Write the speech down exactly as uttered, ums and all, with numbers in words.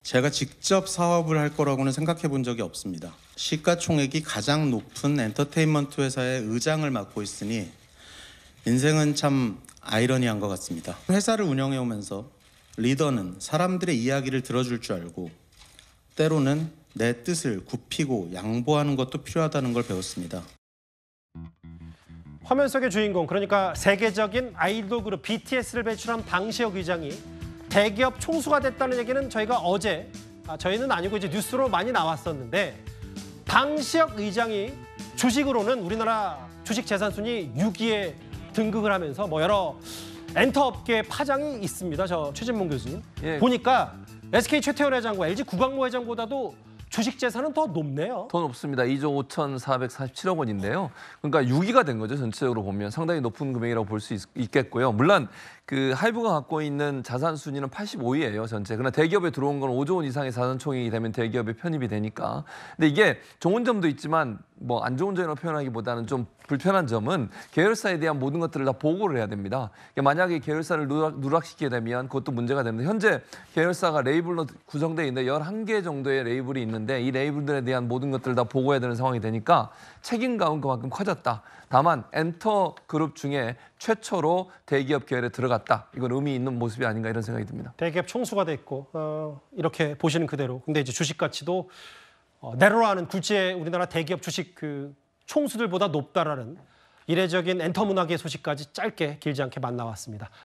제가 직접 사업을 할 거라고는 생각해 본 적이 없습니다. 시가총액이 가장 높은 엔터테인먼트 회사의 의장을 맡고 있으니 인생은 참 아이러니한 것 같습니다. 회사를 운영해 오면서 리더는 사람들의 이야기를 들어줄 줄 알고 때로는 내 뜻을 굽히고 양보하는 것도 필요하다는 걸 배웠습니다. 화면 속의 주인공, 그러니까 세계적인 아이돌 그룹 비티에스를 배출한 방시혁 의장이 대기업 총수가 됐다는 얘기는 저희가 어제, 아, 저희는 아니고 이제 뉴스로 많이 나왔었는데, 방시혁 의장이 주식으로는 우리나라 주식 재산 순위 육 위에 등극을 하면서 뭐 여러 엔터업계 파장이 있습니다. 저 최진봉 교수님. 예. 보니까 에스케이 최태원 회장과 엘지 구광모 회장보다도 주식 재산은 더 높네요. 더 높습니다. 이조 오천사백사십칠억 원인데요. 그러니까 육 위가 된 거죠. 전체적으로 보면 상당히 높은 금액이라고 볼 수 있겠고요. 물론 그 하이브가 갖고 있는 자산 순위는 팔십오 위예요. 전체. 그러나 대기업에 들어온 건 오조 원 이상의 자산 총액이 되면 대기업에 편입이 되니까. 근데 이게 좋은 점도 있지만 뭐 안 좋은 점이라고 표현하기보다는 좀 불편한 점은 계열사에 대한 모든 것들을 다 보고를 해야 됩니다. 그러니까 만약에 계열사를 누락, 누락시키게 되면 그것도 문제가 됩니다. 현재 계열사가 레이블로 구성되어 있는데 열한 개 정도의 레이블이 있는데 이 레이블들에 대한 모든 것들을 다 보고해야 되는 상황이 되니까 책임감은 그만큼 커졌다. 다만 엔터 그룹 중에 최초로 대기업 계열에 들어갔다. 이건 의미 있는 모습이 아닌가 이런 생각이 듭니다. 대기업 총수가 됐고 어, 이렇게 보시는 그대로. 근데 이제 주식 가치도 어, 내로라는 굴지의 우리나라 대기업 주식 그 총수들보다 높다라는 이례적인 엔터 문화계 소식까지 짧게 길지 않게 만나왔습니다.